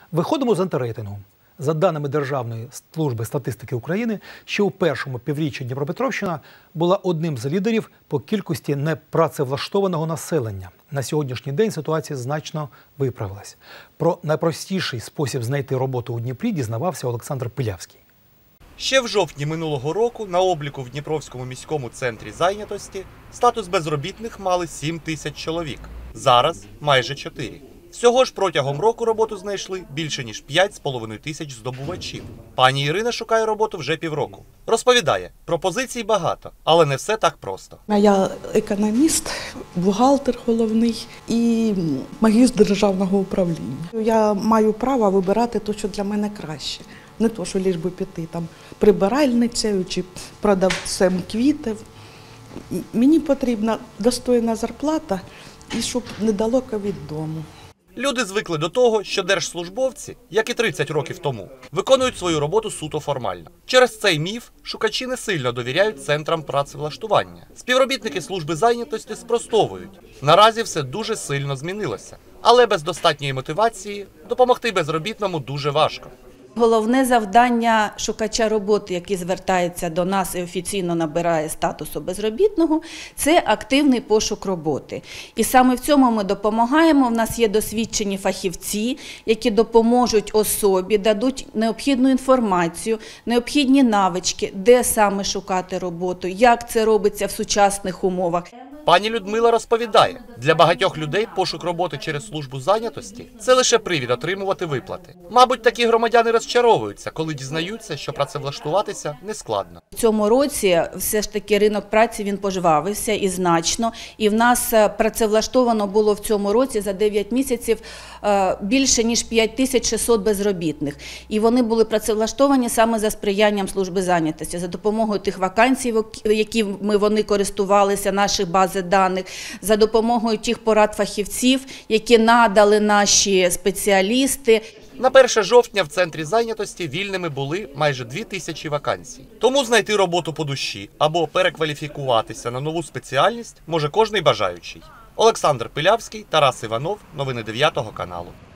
Виходимо з антирейтингу. За даними Державної служби статистики України, ще у першому півріччі Дніпропетровщина була одним з лідерів по кількості непрацевлаштованого населення. На сьогоднішній день ситуація значно виправилась. Про найпростіший спосіб знайти роботу у Дніпрі дізнавався Олександр Пилявський. Ще в жовтні минулого року на обліку в Дніпровському міському центрі зайнятості статус безробітних мали 7 тисяч чоловік. Зараз майже 4. Всього ж протягом року роботу знайшли більше ніж 5,5 тисяч здобувачів. Пані Ірина шукає роботу вже півроку. Розповідає, пропозицій багато, але не все так просто. Я економіст, бухгалтер головний і магістр державного управління. Я маю право вибирати те, що для мене краще. Не то, що лиш би піти там прибиральницею чи продавцем квітів. Мені потрібна достойна зарплата і щоб недалеко від дому. Люди звикли до того, що держслужбовці, як і 30 років тому, виконують свою роботу суто формально. Через цей міф шукачі не сильно довіряють центрам працевлаштування. Співробітники служби зайнятості спростовують. Наразі все дуже сильно змінилося. Але без достатньої мотивації допомогти безробітному дуже важко. Головне завдання шукача роботи, який звертається до нас і офіційно набирає статусу безробітного, це активний пошук роботи. І саме в цьому ми допомагаємо. У нас є досвідчені фахівці, які допоможуть особі, дадуть необхідну інформацію, необхідні навички, де саме шукати роботу, як це робиться в сучасних умовах. Пані Людмила розповідає, для багатьох людей пошук роботи через службу зайнятості – це лише привід отримувати виплати. Мабуть, такі громадяни розчаровуються, коли дізнаються, що працевлаштуватися нескладно. В цьому році все ж таки ринок праці він пожвавився і значно. І в нас працевлаштовано було в цьому році за 9 місяців більше ніж 5600 безробітних. І вони були працевлаштовані саме за сприянням служби зайнятості, за допомогою тих вакансій, якими вони користувалися, наших баз даних, за допомогою тих порад фахівців, які надали наші спеціалісти. На 1 жовтня в центрі зайнятості вільними були майже 2000 вакансій. Тому знайти роботу по душі або перекваліфікуватися на нову спеціальність може кожний бажаючий. Олександр Пилявський, Тарас Іванов. Новини 9 каналу.